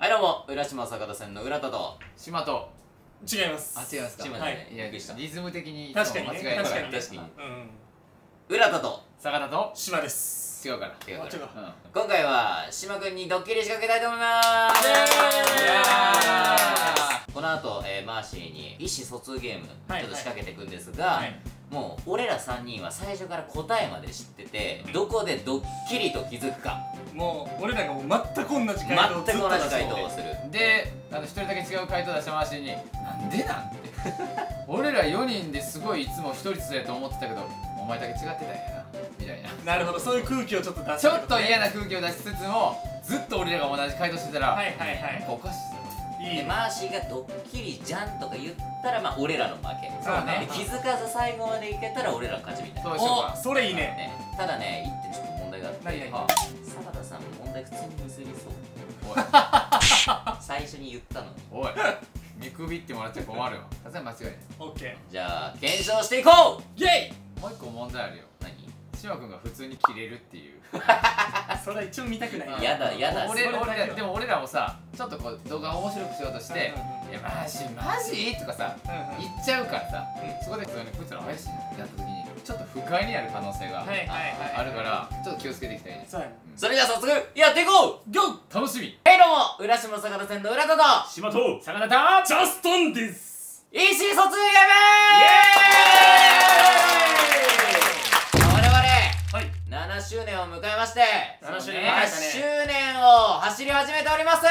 はいどうも、浦島坂田線の浦田と島と違います。 あ、違いますか。 島ですね。 いや、リズム的に確かにね、 間違え確かにね。 確かにうん。 浦田と坂田と島です。 違うから。 違うからあ違う。 今回は島くんにドッキリ仕掛けたいと思いますイエーイいやーこの後、マーシーに意思疎通ゲームはいちょっと仕掛けていくんですが、 はいもう俺ら3人は最初から答えまで知ってて、どこでドッキリと気づくかもう俺らがもう全く同じ全回答をく同じ回答をずっする。 で、一人だけ違う回答出した回しになんでなんて俺ら4人ですごいいつも一人ずつやと思ってたけどお前だけ違ってたんやなみたいな。 となるほど、そういう空気をちょっと出してちょっと嫌な空気を出しつつもずっと俺らが同じ回答してたらはいはいはいなんかおかしいぞ。 でいいね。 マーシーがドッキリじゃんとか言ったら、まあ俺らの負け。 そうねで気づかず最後までいけたら俺らの勝ちみたいな。 そうしようか。 それいいね。 ね、ただね、一点ちょっと問題があって、 何々 坂田さん問題普通にミスりそう。 おい最初に言ったのに。 おい見くびってもらっちゃ困るよ。さすがに間違いない。 オッケじゃあ検証していこう。 ー。イェイ。 もう一個問題あるよ。 何？ 島君が普通に切れるっていう。 それは一応見たくない。 やだやだ。 それだけはでも俺らもさちょっとこう動画を面白くしようとして「いやマジ?」とかさ言っちゃうからさ、そこで普通にこいつら怪しいなってなった時にちょっと不快になる可能性がはいはいはい。 あるからちょっと気をつけていきたいね。 そうやね。 それでは早速やっていこう。 ゴー。 楽しみ。 はいどうも、浦島坂田線の浦田と島と坂田とジャストンです。 意思疎通ゲーム我々 はい。 7周年を迎えまして 7周年 8 迎えたね周年を走り始めております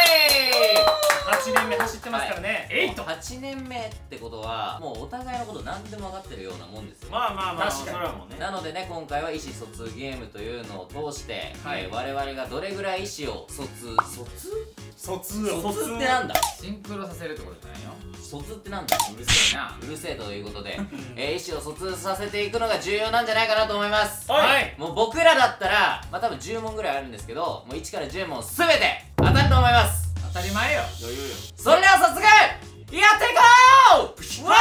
8年目走ってますからね。 8年目ってことはもうお互いのこと何でも分かってるようなもんですよ。 まあまあまあ確かにそれはもうねなのでね、今回は意思疎通ゲームというのを通して、 はい我々がどれぐらい意思を疎通疎通を。 疎通ってなんだ。 シンクロさせるってことじゃないよ。 疎通ってなんだ。 うるせえな。 うるせえということで、意思を疎通させていくのが重要なんじゃないかなと思います。 はい。 もう僕らだったら、まあ多分10問ぐらいあるんですけど、もう1から10問すべて当たると思います。 当たり前よ。 余裕よそれでは早速やっていこう。ウェ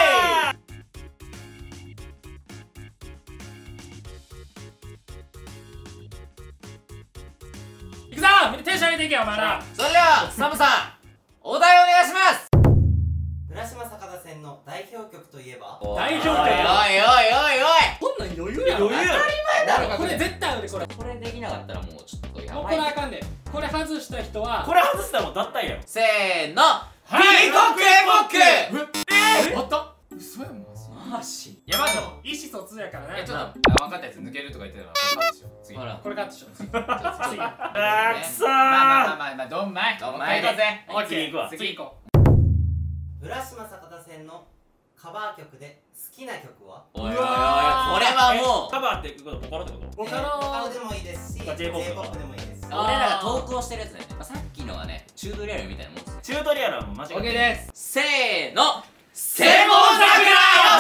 イ。 いくぞ。みんなテンション上げていけよお前ら。 それではサムさん、お題お願いします。 浦島坂田線の代表曲といえば代表曲おいおいおいおいおい。 こんなん余裕やろ。 余裕やろこれ絶対あるでこれ。 これできなかったらもうちょっとやもうばい。 これあかんで。これ外した人はこれ外したらもう脱退やろせーの、ピーコックエポック。 おっと嘘やんマジ。 マジ。 いやまあでも意思疎通やからね。 ちょっと分かったやつ抜けるとか言ってたからカットしよう。次。 ほら、 これカットしよう。次。 あーくそーまあどんまい。 どんまい行こうぜ。 オッケー。 次行くわ次行こ浦島坂田線のカバー曲で好きな曲はおいおいおい、 うわーこれはもうカバーってことボカロってことう。ボカボカロロでもいいですし J-POP J-POP でもいいですしあー俺らが投稿してるやつだよね。まあさっきのはね、チュートリアルみたいなもんですよ。 チュートリアルはもう間違ってオッケーですす。 せーの、セモン桜。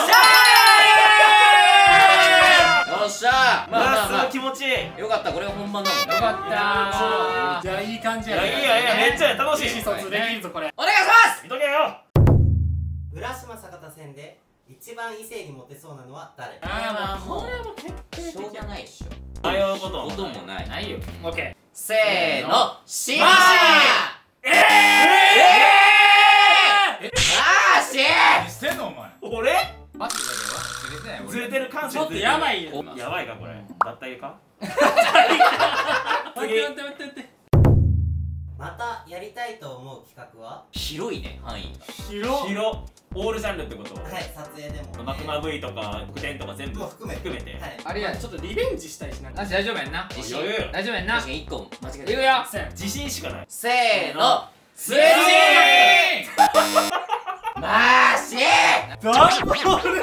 よっしゃー。まあまあま気持ちいいあ、よかった、これが本番だもんね。 よかったじゃあいい感じやね。 いやいいやいやめっちゃ楽しい意思疎通できるぞこれ。 お願いします。 見とけよ浦島坂田線で一番異性にモテそうなのは誰ああもうもうこれはもう決定しょう的がないっしょ。 迷うことこともない。 ないよ。 オッケせーの、シーマーシ何してんのお前。 俺マジで忘れてないずれてる感ー。ちょっとやばいよ。 おやばいかこれ脱退か待って待って待って待って。 またやりたいと思う企画は広いね、範囲が。 広っ。 広オールジャンルってことはい撮影でもマクマ V とか副店とか全部もう含めててはいあれやちょっとリベンジしたいしな。 なし大丈夫やんな。 自信余裕よ大丈夫やんな。 確かに1個間違えてる。 いくよ。 せん。 自信しかないせーの、スレッマーシーダンボール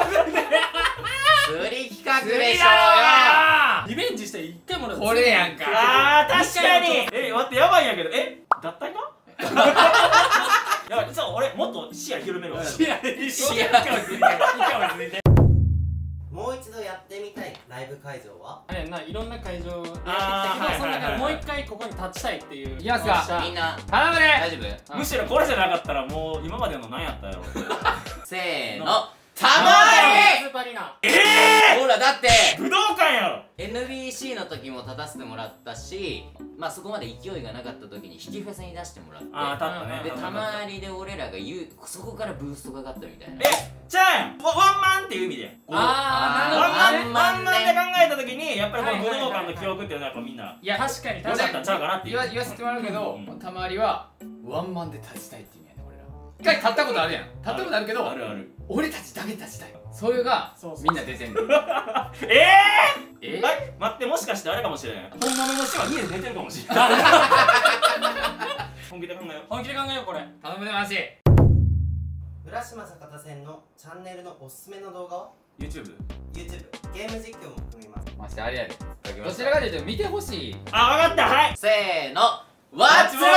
釣り企画でしょうよ。 リベンジして一回も俺これやんか。 あー確かに待ってやばいんやけど脱退かやばい俺もっと視野広めるわいやいいしいや一回は続いて一回は続いて。 もう一度やってみたいライブ会場はあれやんないろんな会場やってきたけど、 あーその中でもうはいはいはい一回ここに立ちたいっていう。 いきますかよっしゃみんな頼むね。 大丈夫？ むしろこれじゃなかったらもう今までの何やったやろせーの、 たまスーパーアリーナ。 にほらだって武道館やろ。 NBC の時も立たせてもらったし、まあそこまで勢いがなかった時に引きフェスに出してもらって、 ああ、立ったね。 でたまりで俺らがそこからブーストかかったみたいな。 じゃあやん、ワンマンっていう意味でやん。 あー、なるほどね。 ワンマンで考えた時にやっぱりこの武道館の記憶っていうのはやっぱみんないや、確かに良かったんちゃうかなっていう。 言わせてもらうけど、 うんたまりはワンマンで立ちたいって意味やね、俺ら。一回立ったことあるやん。立ったことあるけど、 あるある。 俺たちだけ立ちたい。それがみんな出てんの。 はい待って、もしかしてあれかもしれない。本物の人は家で寝てるかもしれない。本気で考えよう。 本気で考えよう、これ。 頼むでマジ。 浦島坂田線のチャンネルのおすすめの動画は YouTube。 YouTube、ゲーム実況も含みます。 マジであれやで。どちらかというと見てほしい。 あ、わかった。はい。 せーの、ワッツゴルフ。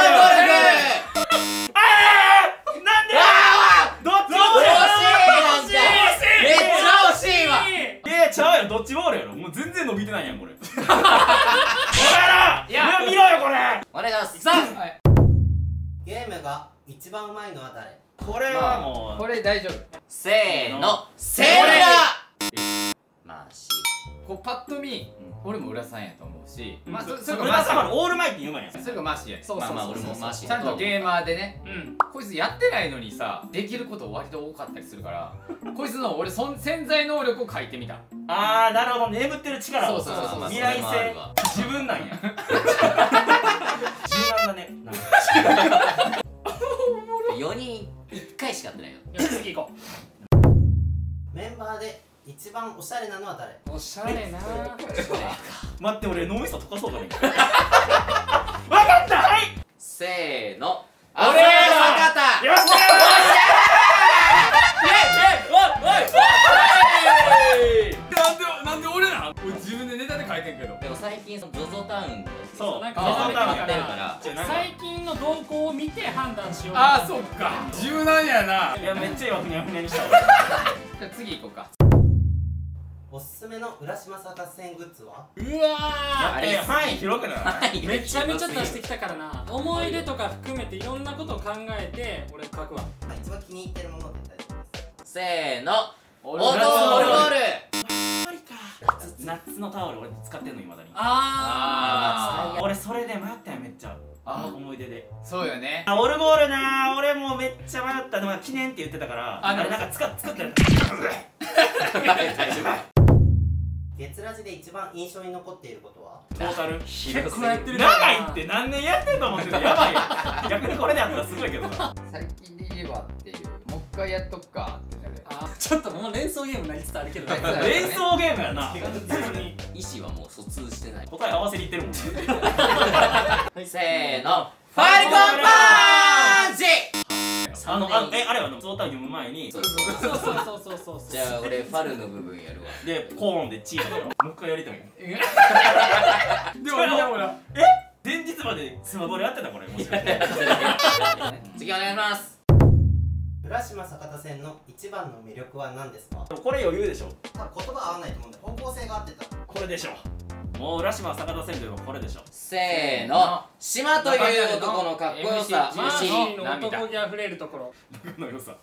なんでどっちボール惜しいめっちゃ惜しいわ。 ちゃうよ、ドッジボールやろ。もう全然伸びてないやん、これ。お前ら見ろよ、これ。 お願いします。 ゲームが一番うまいのは誰？ これはもうこれ大丈夫。 せーの、セーラマーシこうパッと見、俺も浦さんやと思うし、まあそれが浦様のオールマイティーうまいやん。 それがマーシーやね。 そうそうそう。 まあまあ俺もマーシーちゃんとゲーマーでね、 うん。 こいつやってないのにさ、できること割と多かったりするから、こいつの俺潜在能力を書いてみた。 あー、なるほど。眠ってる力を。 そうそうそう未来性。自分なんや。柔軟だね。 4人1回しかやってないよ。 よし、次行こメンバーで一番おしゃれなのは誰？ う。おしゃれな。 待って、俺脳みそ溶かそうかね。わかった。はい。 せーの、 俺浅田坂田。 よっしゃなんで俺なん？俺自分でネタで書いてんけど。 でも最近その ZOZO タウンがそう、 なんか ZOZO タウンやってるかから最近の動向を見て判断しよう。 ああ、そっか。柔軟やな。 いや、めっちゃ今ふにゃふにゃにしたわ。 じゃあ次行こうか。 おすすめの浦島坂田線グッズは？ うわあれ範囲広くない？ ー、めちゃめちゃ出してきたからな。思い出とか含めていろんなことを考えて俺書くわ。 一番気に入ってるもので大丈夫です。 せーの、オドール夏のタオル俺使ってんの、未だに。 あ俺それで迷ったよ、めっちゃ。思い出で。 そうよね。 オルゴールな、俺もめっちゃ迷った。でも記念って言ってたからあれなんか作ってる。 大丈夫。 月ラジで一番印象に残っていることは？ トータル結構やってる長いって何年やってんと思ってた。やばいよ。逆にこれでやったらすごいけどな。 最近で言えばっていう、もう一回やっとくかってなる。 あ、ちょっともう連想ゲームになりつつあるけどね。 連想ゲームやな。 意思はもう疎通してない。 答え合わせにいってるもん。 せーの、ファルコンパンチ。 あれはゾータ読む前にそう。 じゃあ俺ファルの部分やるわ。 でコーンでチーズだろ。もう一回やりたいもん。 でも見たもんな。 前日までスマホでやってたこれ。もしかして次お願いします。 浦島坂田線の一番の魅力は何ですか？ これ余裕でしょ。 多分言葉合わないと思うんで方向性が合ってたら。 これでしょ。もう浦島坂田線といえばこれでしょ。 せーの、島という男のかっこよさ。 マーシーの男気あふれるところ。 僕の良さ。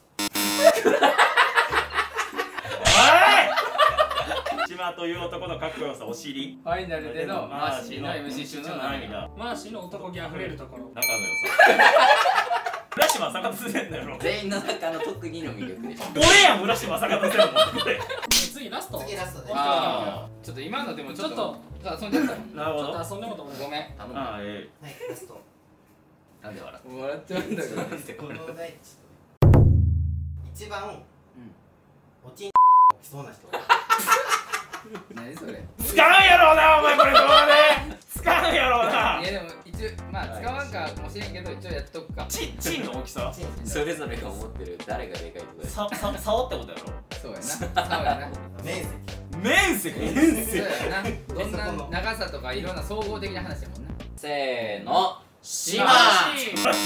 おい！島という男のかっこよさ、お尻。 ファイナルでのマーシーの MC 中の涙。 マーシーの男気あふれるところ。 仲の良さ。浦島坂田線だよ。 全員の中の特にの魅力でしょ。 俺やん、浦島坂田線のこれ。 次ラスト。 次ラストで。 ああ、ちょっと今のでもちょっと遊んじゃった。 なるほど。 ちょっと遊んでもと思う。 ごめん。 頼む。 ああ、 はい、ラスト。 なんで笑っ笑っちゃうんだけど。 このお題一番おちんきそうな人。 何それ。 使うんやろうな、お前これ動画で。使うんやろうな。 いやでも一応まあ使わんかもしれんけど一応やっとくか。 チンの大きさ。 それぞれが思ってる誰がでかいとかで竿ってことやろ。 そうやな。そうやな。 面積。 そうやな。どんな長さとかいろんな総合的な話やもんな。 せーの、島。 マーシー。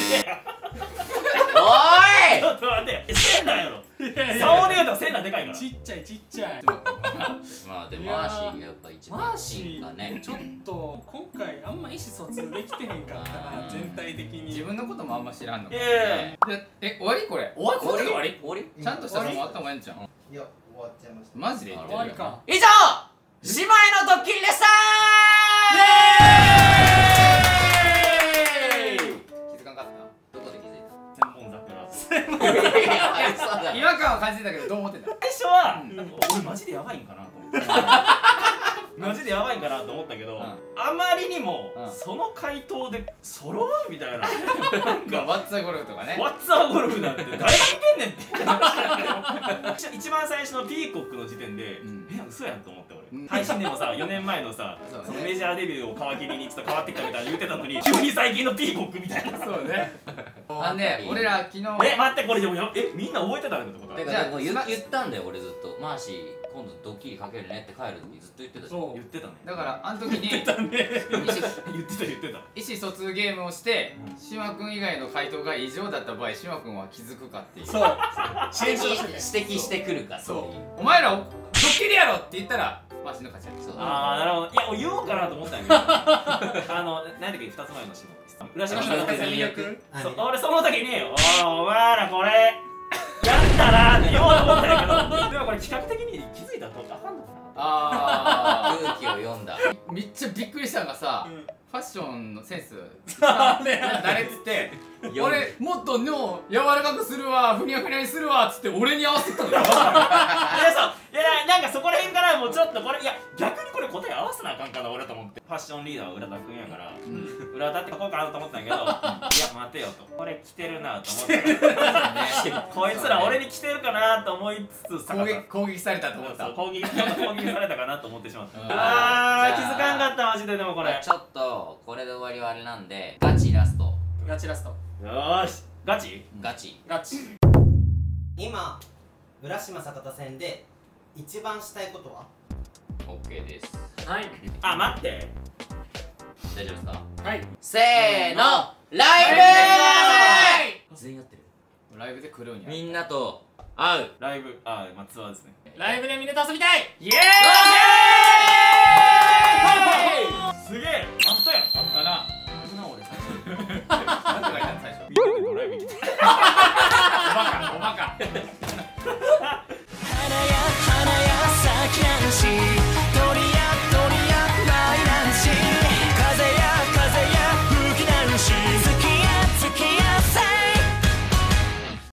おい。 ちょっと待って、センナやろ。竿で言うとセンナでかいから。 ちっちゃいちっちゃい。 まあでもマーシーがやっぱ一番マーシ進化ね。 ーちょっと今回あんま意思疎通できてへんかったな、全体的に。 自分のこともあんま知らんの。 いやいやいや。 終わりこれ。 終わり？ 終わり？ ちゃんとしたのもあった方がいいんじゃん。 いや終わっちゃいました。 マジで言ってる終わりか。 以上姉妹のドッキリでした気づかんかったな。 どこで気づい千本桜。 たいやそうだ違和感は感じてたけどどう思ってた？ 最初はなんか俺マジでやばいんかなと思ってマジでやばいんかなと思ったけど、あまりにもその回答で揃うみたいな、なんかワッツァゴルフとかね。 ワッツァーゴルフなんて誰が見てんねんって一番最初のピーコックの時点で嘘やんと思って俺、配信でもさ4年前のさそのメジャーデビューを皮切りにちょっと変わってきたみたいな言ってたのに、急に最近のピーコックみたいな。 そうね。あんね、俺ら昨日待ってこれでもみんな覚えてたんだってことてじゃあか言ったんだよ俺ずっとマーシー今度ドッキリかけるねって帰る時ずっと言ってたじゃん。 そう言ってたね。 だからあの時に言ってたね。言ってた。 意思疎通ゲームをして島君以外の回答が異常だった場合島君は気づくかっていう。 そう指摘してくるかっていう。 そうお前らドッキリやろって言ったらマシの勝ちや。 そうああなるほど。いや俺言おうかなと思ったんやけど何だっけ2つ前の下浦島さんの最悪。 俺その時にお前らこれやったなって言おうと思ったんやけど、でもこれ企画的に気づいたらあかんのかな。 あ空気を読んだ。 ーめっちゃびっくりしたのがさ、ファッションのセンス誰誰っつって俺もっと尿柔らかくするわふにゃふにゃにするわっつって俺に合わせてたのよ。 いやなんかそこら辺からもうちょっとこれ逆にこれ答え合わせなあかんかな俺と思って、ファッションリーダーは浦田君やから浦田って書こうかなと思ったんやけど、いや待てよと、これ着てるなと思ってこいつら俺に着てるかなと思いつつ攻撃されたと思った。 攻撃されたかなと思ってしまった。 うんあー気づかんかったマジで。でもこれちょっとこれで終わりはあれなんでガチラスト。 ガチラストよーしガチガチ。 ガチ今浦島坂田戦で一番したいことは？ OK です。 はいあ待って大丈夫ですか？ はいせーのライブ全員やってる。 ライブで来るんや。 みんなと会う。 ライブまあツアーですね。 ライブでみんなと遊びたいイエーイすげえあったやん。 あったな。 俺最初なんて書いたの最初。 みんなでドライブ行きたい